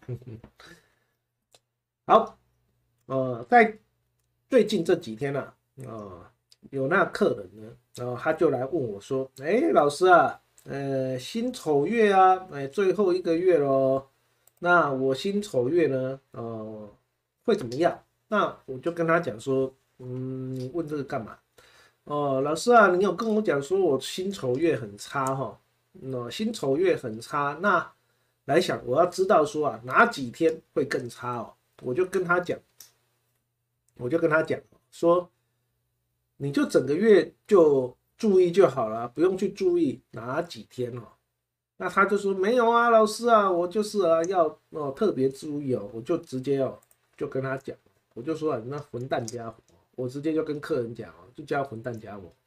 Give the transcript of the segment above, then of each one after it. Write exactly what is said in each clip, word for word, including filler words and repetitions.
好，呃，在最近这几天啊，呃，有那客人呢，然后他就来问我说：“哎，老师啊，呃，辛丑月啊，哎，最后一个月咯，那我辛丑月呢，呃，会怎么样？”那我就跟他讲说：“嗯，你问这个干嘛？哦，老师啊，你有跟我讲说我辛丑月很差哈，那辛丑月很差，那来想我要知道说啊，哪几天会更差哦？”我就跟他讲，我就跟他讲说，你就整个月就注意就好了，不用去注意哪几天哦。那他就说没有啊，老师啊，我就是啊要哦特别注意哦，我就直接哦就跟他讲，我就说啊，你那混蛋家伙，我直接就跟客人讲哦，就叫混蛋家伙，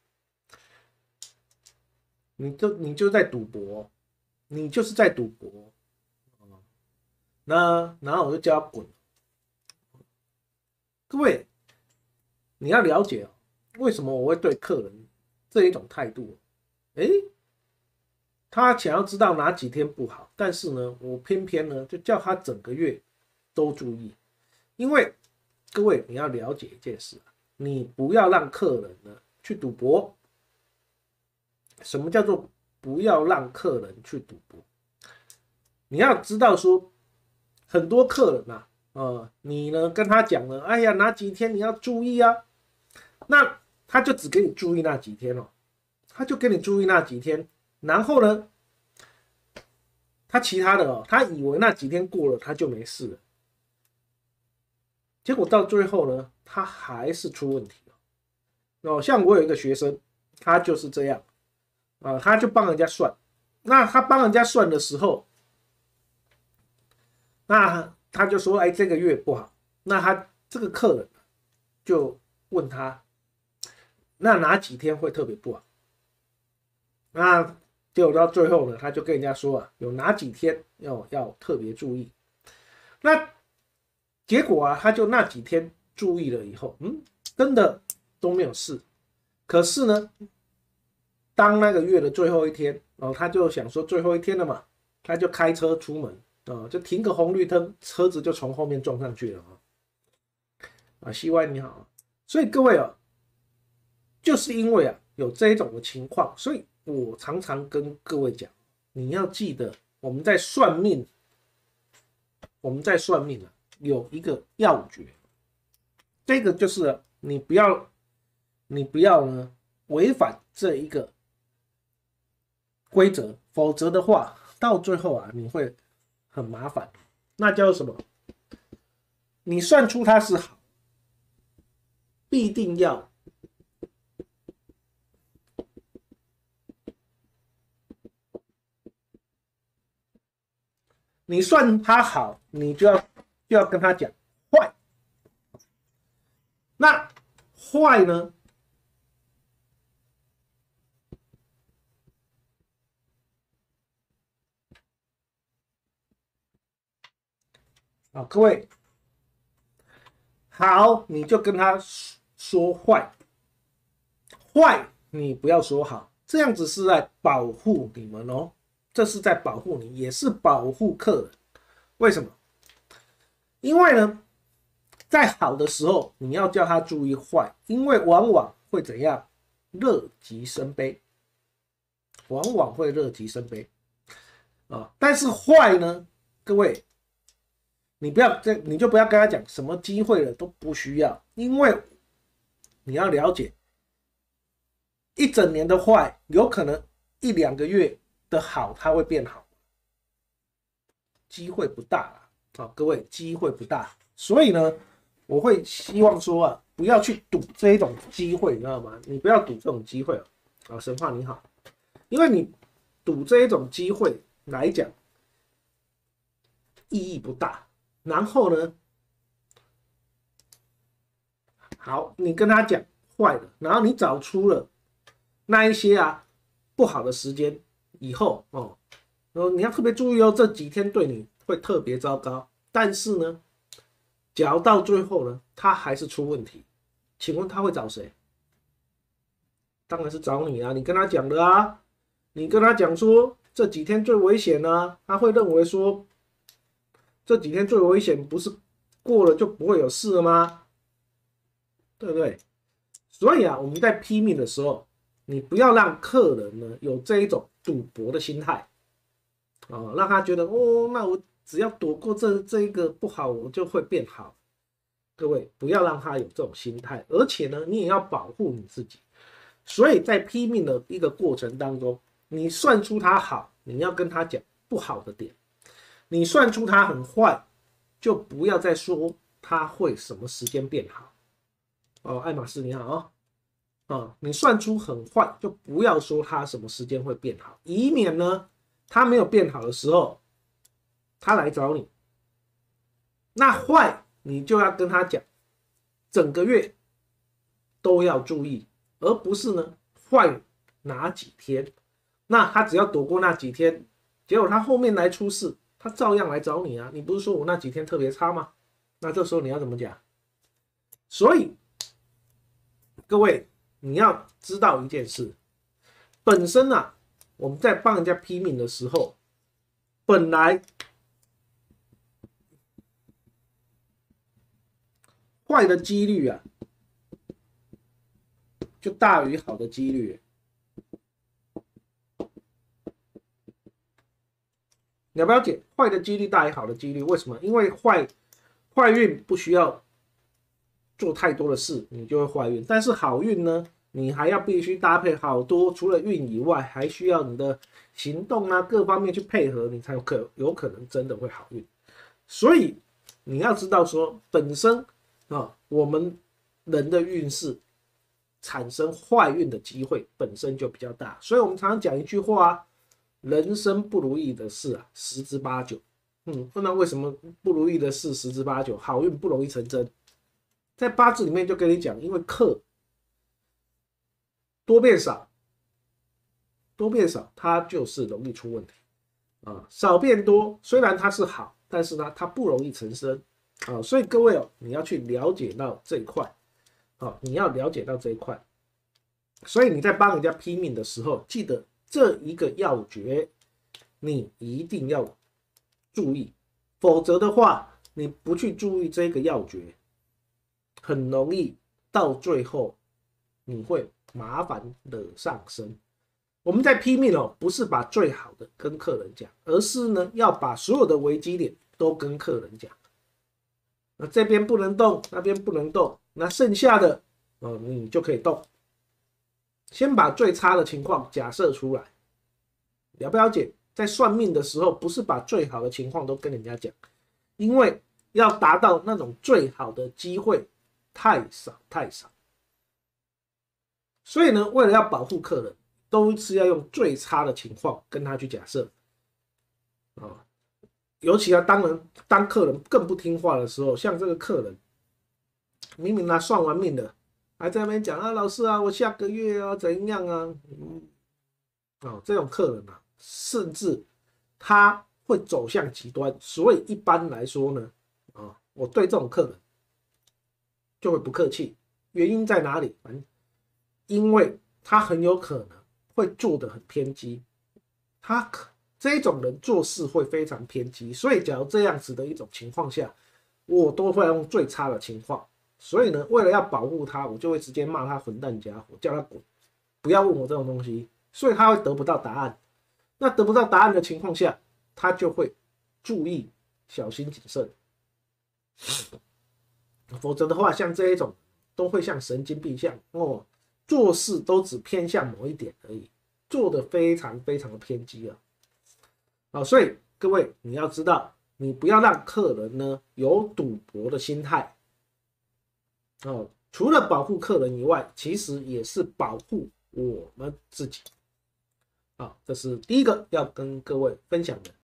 你就你就在赌博，你就是在赌博。那然后我就叫他滚。各位，你要了解哦，为什么我会对客人这一种态度？诶，他想要知道哪几天不好，但是呢，我偏偏呢就叫他整个月都注意，因为各位你要了解一件事啊，你不要让客人呢去赌博。什么叫做不要让客人去赌博？你要知道说，很多客人啊，呃，你呢跟他讲了，哎呀哪几天你要注意啊，那他就只给你注意那几天哦，他就给你注意那几天，然后呢，他其他的哦，他以为那几天过了他就没事了，结果到最后呢，他还是出问题了。哦，像我有一个学生，他就是这样啊、呃，他就帮人家算，那他帮人家算的时候，那他就说，哎，这个月不好，那他这个客人就问他，那哪几天会特别不好？那结果到最后呢，他就跟人家说啊，有哪几天要要特别注意。那结果啊，他就那几天注意了以后，嗯，真的都没有事。可是呢，当那个月的最后一天，哦，他就想说最后一天了嘛，他就开车出门，哦，就停个红绿灯，车子就从后面撞上去了啊。啊，西歪你好，所以各位啊，就是因为啊有这一种的情况，所以我常常跟各位讲，你要记得我们在算命，我们在算命啊有一个要诀，这个就是你不要你不要呢违反这一个规则，否则的话到最后啊你会很麻烦。那叫什么？你算出它是好，必定要你算它好，你就要就要跟他讲坏。那坏呢？啊，各位好，你就跟他说坏，坏你不要说好，这样子是在保护你们哦，这是在保护你，也是保护客人。为什么？因为呢，在好的时候你要叫他注意坏，因为往往会怎样？乐极生悲，往往会乐极生悲啊。但是坏呢，各位，你不要这，你就不要跟他讲什么机会了，都不需要，因为你要了解，一整年的坏，有可能一两个月的好，它会变好，机会不大啦。啊，各位，机会不大，所以呢，我会希望说啊，不要去赌这一种机会，你知道吗？你不要赌这种机会啊。神话你好，因为你赌这一种机会来讲，意义不大。然后呢，好，你跟他讲坏的，然后你找出了那一些啊不好的时间以后哦，然后你要特别注意哦，这几天对你会特别糟糕。但是呢，假如到最后呢，他还是出问题，请问他会找谁？当然是找你啊！你跟他讲的啊，你跟他讲说这几天最危险啊，他会认为说这几天最危险，不是过了就不会有事了吗？对不对？所以啊，我们在批命的时候，你不要让客人呢有这一种赌博的心态啊、哦，让他觉得哦，那我只要躲过这这一个不好，我就会变好。各位不要让他有这种心态，而且呢，你也要保护你自己。所以在批命的一个过程当中，你算出他好，你要跟他讲不好的点；你算出他很坏，就不要再说他会什么时间变好。哦，爱马仕你好哦，哦，你算出很坏，就不要说他什么时间会变好，以免呢他没有变好的时候，他来找你，那坏你就要跟他讲，整个月都要注意，而不是呢坏哪几天，那他只要躲过那几天，结果他后面来出事，他照样来找你啊，你不是说我那几天特别差吗？那这时候你要怎么讲？所以各位，你要知道一件事，本身啊，我们在帮人家批命的时候，本来坏的几率啊，就大于好的几率。了不了解？坏的几率大于好的几率，为什么？因为坏坏运不需要做太多的事，你就会坏运。但是好运呢，你还要必须搭配好多，除了运以外，还需要你的行动啊各方面去配合，你才有可有可能真的会好运。所以你要知道说，本身啊，我们人的运势产生坏运的机会本身就比较大，所以我们常常讲一句话啊，人生不如意的事啊，十之八九。嗯，那为什么不如意的事十之八九，好运不容易成真？在八字里面就跟你讲，因为克多变少，多变少，它就是容易出问题啊。少变多，虽然它是好，但是呢，它不容易成真啊。所以各位哦，你要去了解到这一块，啊，你要了解到这一块。所以你在帮人家批命的时候，记得这一个要诀，你一定要注意，否则的话，你不去注意这个要诀，很容易到最后你会麻烦惹上身。我们在批命哦，不是把最好的跟客人讲，而是呢要把所有的危机点都跟客人讲。那这边不能动，那边不能动，那剩下的哦你就可以动。先把最差的情况假设出来，了不了解？在算命的时候，不是把最好的情况都跟人家讲，因为要达到那种最好的机会太少太少。所以呢，为了要保护客人，都是要用最差的情况跟他去假设啊。尤其要当人当客人更不听话的时候，像这个客人，明明他算完命了，还在那边讲啊，老师啊，我下个月啊怎样啊？嗯，哦，这种客人啊，甚至他会走向极端。所以一般来说呢，啊、哦，我对这种客人就会不客气。原因在哪里？反正因为他很有可能会做得很偏激，他这种人做事会非常偏激。所以假如这样子的一种情况下，我都会用最差的情况。所以呢，为了要保护他，我就会直接骂他混蛋家伙，叫他滚，不要问我这种东西。所以他会得不到答案。那得不到答案的情况下，他就会注意小心谨慎。否则的话，像这一种都会像神经病像哦，做事都只偏向某一点而已，做得非常非常的偏激啊。好，所以各位你要知道，你不要让客人呢有赌博的心态。哦，除了保护客人以外，其实也是保护我们自己。好，这是第一个要跟各位分享的。